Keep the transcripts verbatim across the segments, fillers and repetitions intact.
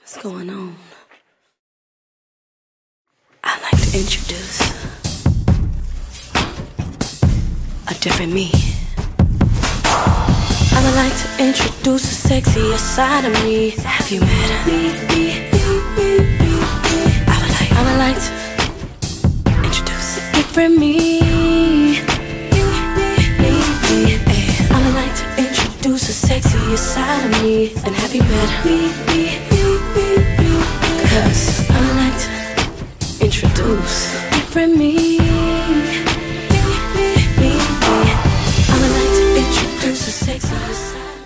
What's going on? I'd like to introduce a different me. I would like to introduce a sexier side of me. Have you met her? I would like, I would like to introduce a different me. I would like to introduce a sexier side of me. And have you met her? Cause I would like to introduce a different me. I would like to introduce a sexier side.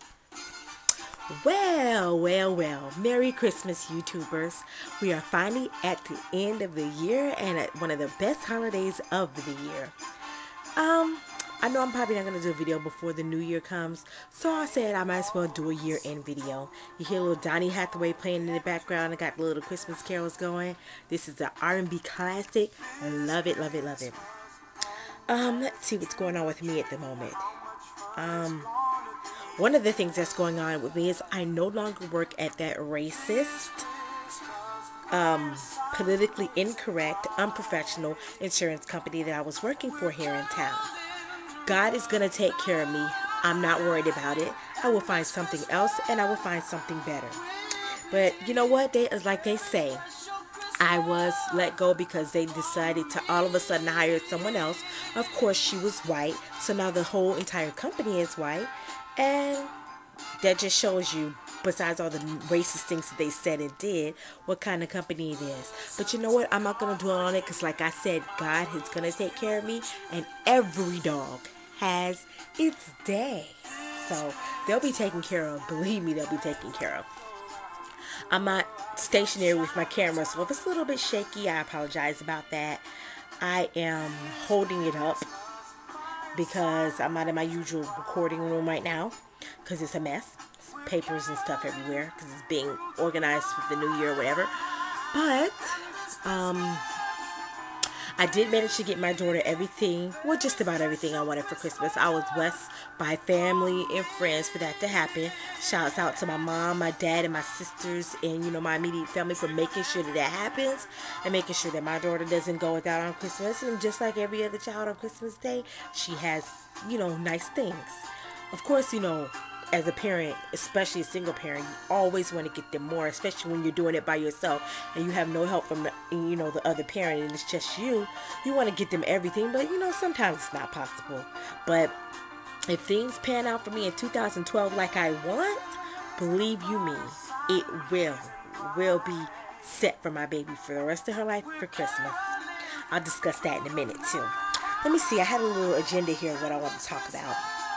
Well, well, well, Merry Christmas, YouTubers. We are finally at the end of the year and at one of the best holidays of the year. Um, I know I'm probably not going to do a video before the new year comes, so I said I might as well do a year-end video. You hear little Donny Hathaway playing in the background. I got the little Christmas carols going. This is the R and B classic. I love it, love it, love it. Um, let's see what's going on with me at the moment. Um... One of the things that's going on with me is I no longer work at that racist, um, politically incorrect, unprofessional insurance company that I was working for here in town. God is going to take care of me. I'm not worried about it. I will find something else and I will find something better. But you know what? They, like they say, I was let go because they decided to all of a sudden hire someone else. Of course, she was white. So now the whole entire company is white. And that just shows you, besides all the racist things that they said and did, what kind of company it is. But you know what? I'm not going to dwell on it because, like I said, God is going to take care of me. And every dog has its day. So they'll be taken care of. Believe me, they'll be taken care of. I'm not stationary with my camera, so if it's a little bit shaky, I apologize about that. I am holding it up because I'm not in my usual recording room right now because it's a mess. It's papers and stuff everywhere because it's being organized for the new year or whatever. But um, I did manage to get my daughter everything, well, just about everything I wanted for Christmas. I was blessed by family and friends for that to happen. Shouts out to my mom, my dad, and my sisters, and, you know, my immediate family for making sure that that happens and making sure that my daughter doesn't go without on Christmas. And just like every other child on Christmas Day, she has, you know, nice things. Of course, you know, as a parent, especially a single parent, you always want to get them more, especially when you're doing it by yourself and you have no help from, you know, the other parent and it's just you. You want to get them everything, but, you know, sometimes it's not possible. But if things pan out for me in two thousand twelve like I want, believe you me, it will, will be set for my baby for the rest of her life for Christmas. I'll discuss that in a minute, too. Let me see. I had a little agenda here of what I want to talk about.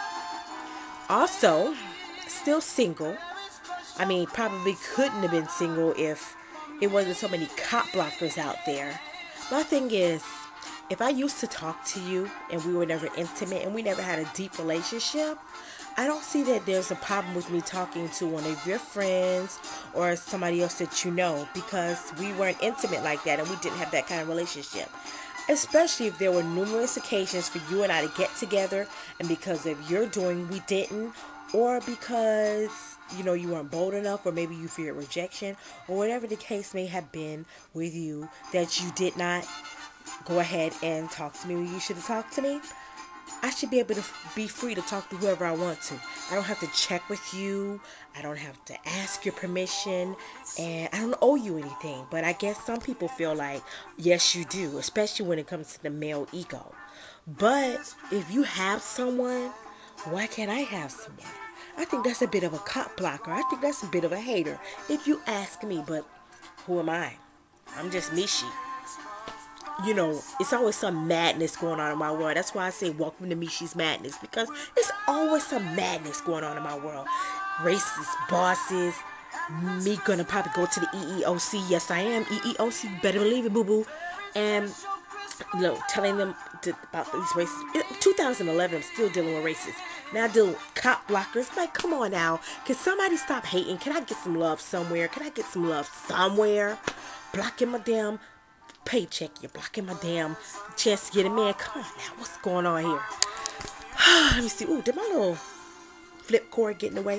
Also, still single. I mean, probably couldn't have been single if it wasn't so many cop blockers out there. My thing is, if I used to talk to you and we were never intimate and we never had a deep relationship, I don't see that there's a problem with me talking to one of your friends or somebody else that you know because we weren't intimate like that and we didn't have that kind of relationship. Especially if there were numerous occasions for you and I to get together and because of your doing we didn't, or because, you know, you weren't bold enough, or maybe you feared rejection, or whatever the case may have been with you that you did not go ahead and talk to me when you should have talked to me. I should be able to be free to talk to whoever I want to. I don't have to check with you. I don't have to ask your permission. And I don't owe you anything. But I guess some people feel like, yes, you do. Especially when it comes to the male ego. But if you have someone, why can't I have someone? I think that's a bit of a cop blocker. I think that's a bit of a hater, if you ask me. But who am I? I'm just Mishi. You know, it's always some madness going on in my world. That's why I say welcome to Mishi's Madness, because it's always some madness going on in my world. Racist bosses, me gonna probably go to the E E O C. Yes, I am E E O C. Better believe it, boo-boo. And, you know, telling them to, about these racists. two thousand eleven, I'm still dealing with racists. Now I deal with cop blockers. Like, come on now. Can somebody stop hating? Can I get some love somewhere? Can I get some love somewhere? Blocking my damn paycheck. You're blocking my damn chance to get a man. Come on now. What's going on here? Let me see. Ooh, did my little flip cord get in the way?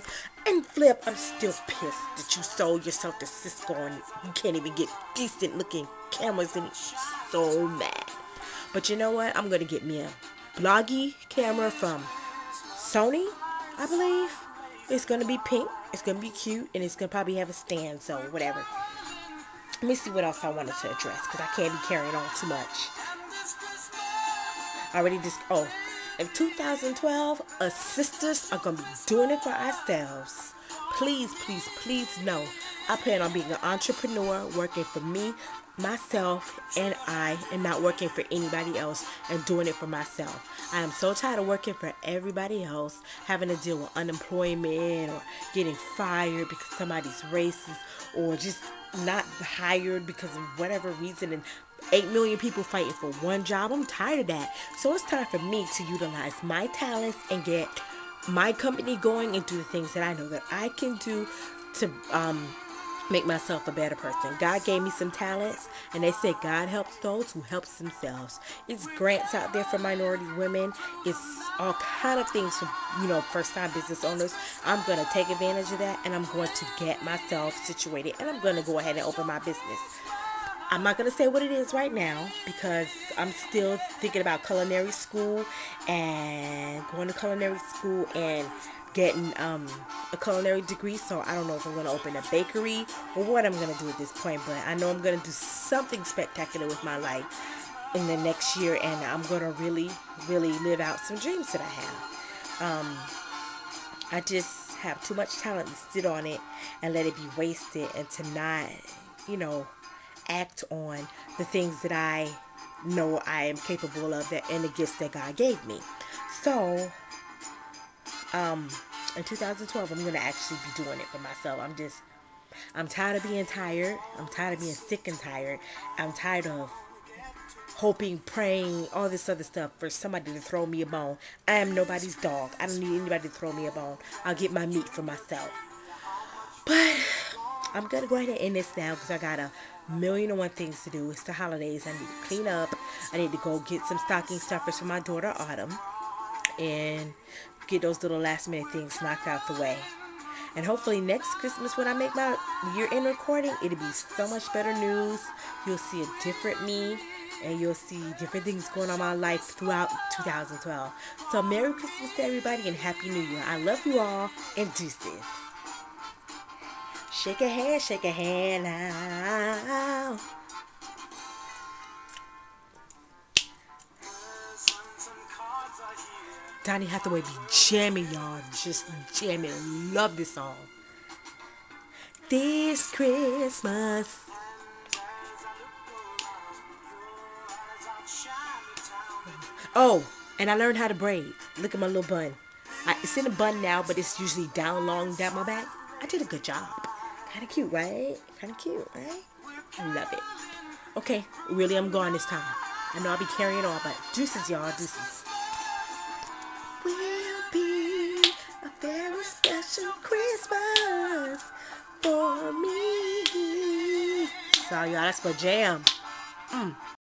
And Flip, I'm still pissed that you sold yourself to Cisco and you can't even get decent looking cameras in it. So mad. But you know what? I'm going to get me a bloggy camera from Sony, I believe. It's going to be pink. It's going to be cute. And it's going to probably have a stand. So whatever. Let me see what else I wanted to address, because I can't be carrying on too much. I already just, oh, in two thousand twelve, us sisters are going to be doing it for ourselves. Please, please, please know, I plan on being an entrepreneur, working for me, myself, and I, and not working for anybody else, and doing it for myself. I am so tired of working for everybody else, having to deal with unemployment or getting fired because somebody's racist, or just not hired because of whatever reason, and eight million people fighting for one job. I'm tired of that. So it's time for me to utilize my talents and get my company going and do the things that I know that I can do to um, make myself a better person. God gave me some talents, and they said God helps those who helps themselves. It's grants out there for minority women. It's all kind of things for, you know, first-time business owners. I'm going to take advantage of that, and I'm going to get myself situated, and I'm going to go ahead and open my business. I'm not going to say what it is right now because I'm still thinking about culinary school and going to culinary school and getting um, a culinary degree. So I don't know if I'm going to open a bakery or what I'm going to do at this point. But I know I'm going to do something spectacular with my life in the next year. And I'm going to really, really live out some dreams that I have. Um, I just have too much talent to sit on it and let it be wasted and to not, you know, act on the things that I know I am capable of that, and the gifts that God gave me. So um in two thousand twelve, I'm going to actually be doing it for myself. I'm just I'm tired of being tired. I'm tired of being sick and tired. I'm tired of hoping, praying, all this other stuff for somebody to throw me a bone. I am nobody's dog. I don't need anybody to throw me a bone. I'll get my meat for myself. But I'm going to go ahead and end this now because I got a million and one things to do. It's the holidays. I need to clean up. I need to go get some stocking stuffers for my daughter Autumn and get those little last minute things knocked out the way. And hopefully next Christmas when I make my year-end recording, it'll be so much better news. You'll see a different me, and you'll see different things going on in my life throughout two thousand twelve. So Merry Christmas to everybody and Happy New Year. I love you all, and deuces. Shake a hand, shake a hand now. Donny Hathaway be jamming, y'all. Just jamming. Love this song. This Christmas. Oh, and I learned how to braid. Look at my little bun. I, it's in a bun now, but it's usually down long down my back. I did a good job. Kind of cute, right? Kind of cute, right? I love it. Okay, really, I'm gone this time. I know I'll be carrying on, but deuces, y'all, deuces. Will be a very special Christmas for me. Sorry, y'all, that's my jam. Mm.